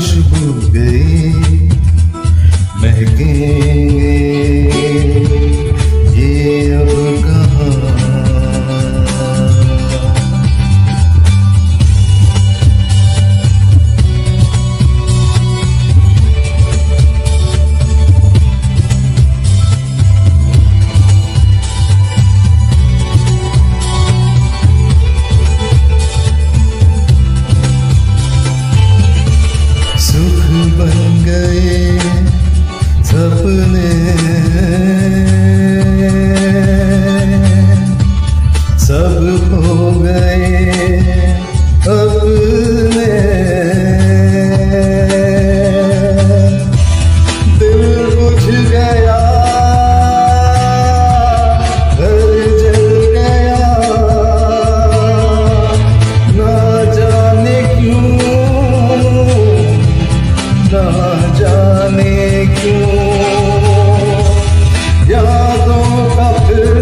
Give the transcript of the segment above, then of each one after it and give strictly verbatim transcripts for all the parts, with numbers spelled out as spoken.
खुशबू गई महकेंगे ये अब कहाँ। सुख बन गए सपने सब हो गए अपने, दिल बुझ गया घर जल गया ना जाने क्यों, ना जाने क्यों यादों का फिर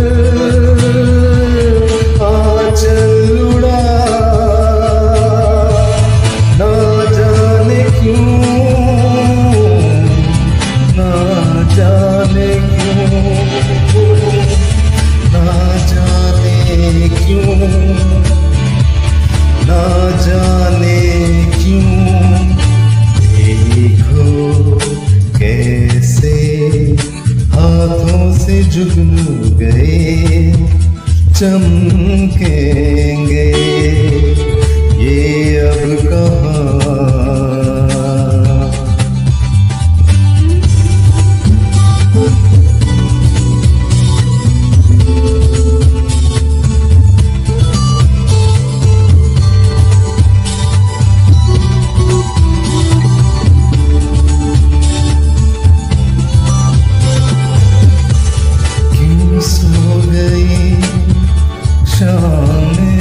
आंचल उड़ा, ना जाने क्यों, ना जाने क्यों, ना जाने क्यों, ना जाने क्यों। देखो कैसे हाथों से जुगनू गए चमकेंगे ये अब कहाँ। सो गई शामें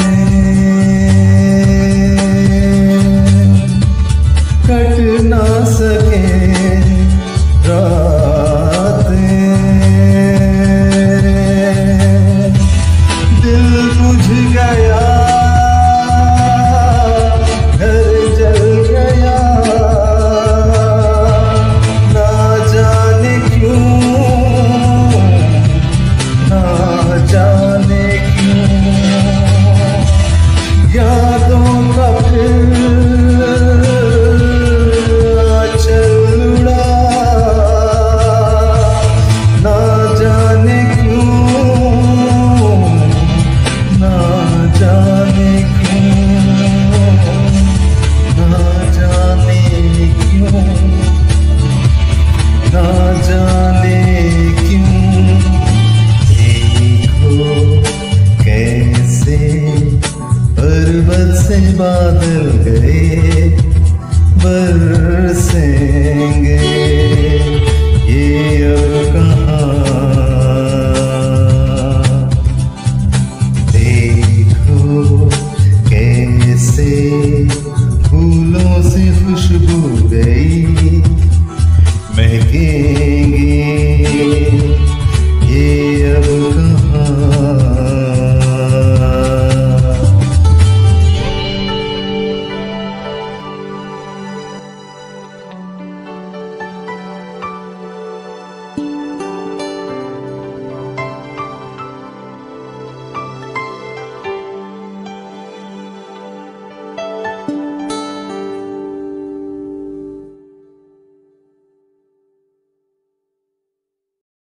कट ना सके रातें, दिल बुझ गया घर जल गया ना जाने क्यों, ना जाने क्यों यादों का फिर आंचल उड़ा, ना जाने क्यों, ना जाने क्यों, ना जाने क्यों, ना जाने क्यों। कैसे पर्वत से बादल गए बरसेंगे ये अब कहाँ। देखो कैसे फूलों से खुशबू